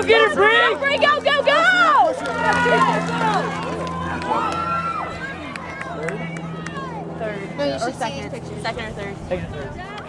Go get it, Bree! Bree, go, go, go! Third. No, you should second or third. Second or third.